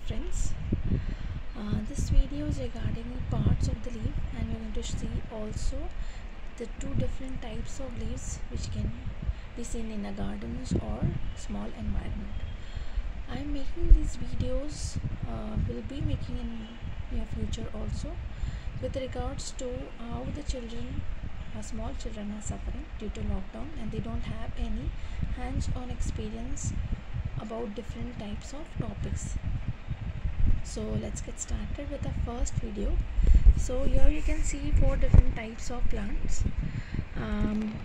friends. This video is regarding parts of the leaf, and we're going to see also the two different types of leaves which can be seen in a gardens or small environment. I'm making these videos, will be making in near future also, with regards to how the children, small children are suffering due to lockdown and they don't have any hands-on experience about different types of topics. So let's get started with the first video. So here you can see 4 different types of plants, and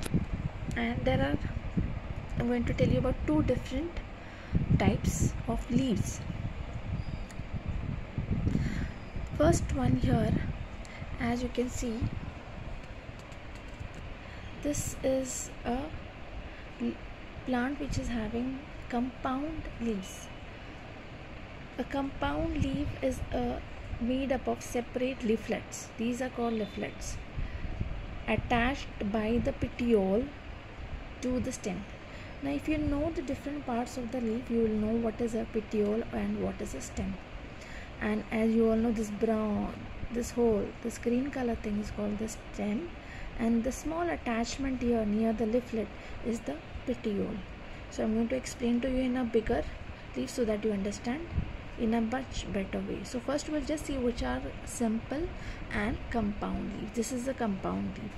I'm going to tell you about 2 different types of leaves. First one here, as you can see, this is a plant which is having compound leaves. A compound leaf is made up of separate leaflets. These are called leaflets, attached by the petiole to the stem. Now if you know the different parts of the leaf, you will know what is a petiole and what is a stem. And as you all know, this green color thing is called the stem, and the small attachment here near the leaflet is the petiole. So I'm going to explain to you in a bigger leaf so that you understand in a much better way. So first we'll just see which are simple and compound leaf. This is the compound leaf.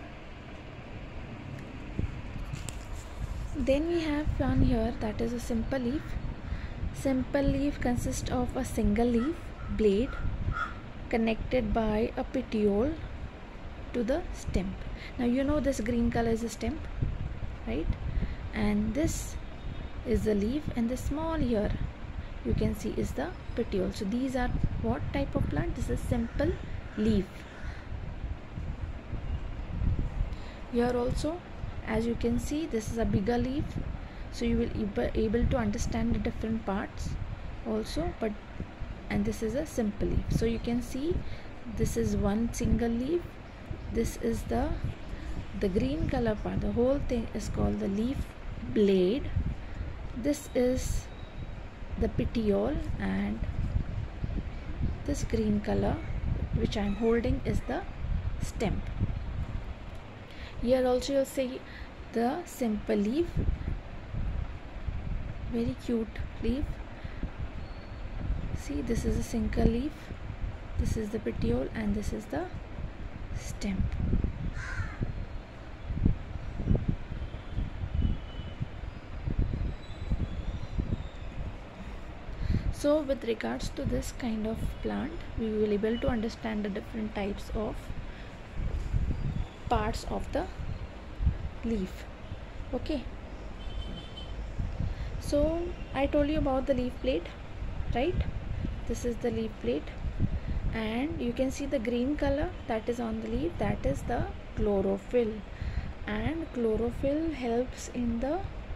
Then we have one here, that is a simple leaf. Simple leaf consists of a single leaf blade connected by a petiole to the stem. Now you know this green color is a stem, right? And this is the leaf, and the small here you can see is the petiole. So these are what type of plant? This is a simple leaf. Here also, as you can see, this is a bigger leaf, so you will be able to understand the different parts also. And this is a simple leaf. So you can see this is one single leaf. This is the green color part. The whole thing is called the leaf blade. This is the petiole, and this green color which I am holding is the stem. Here also you'll see the simple leaf, very cute leaf. See, this is a single leaf, this is the petiole, and this is the stem. So with regards to this kind of plant, we will be able to understand the different types of parts of the leaf. Okay, so I told you about the leaf blade, right? This is the leaf blade, and you can see the green color that is on the leaf, that is the chlorophyll, and chlorophyll helps in the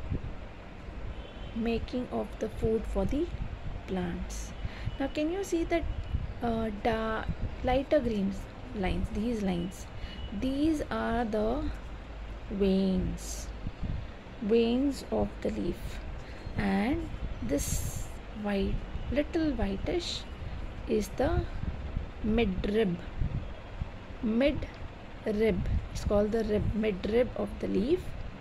making of the food for the plants. Now can you see that lighter green lines? These are the veins of the leaf, and this little whitish is the midrib. It's called the midrib of the leaf.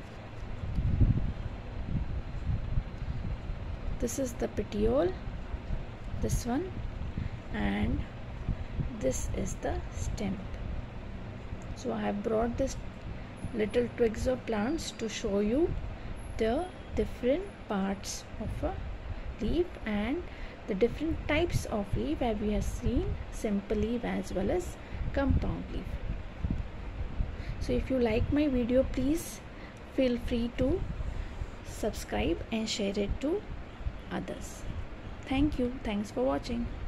This is the petiole, this one, and this is the stem. So I have brought this little twigs of plants to show you the different parts of a leaf and the different types of leaf, as we have seen, simple leaf as well as compound leaf. So if you like my video, please feel free to subscribe and share it to others. Thank you. Thanks for watching.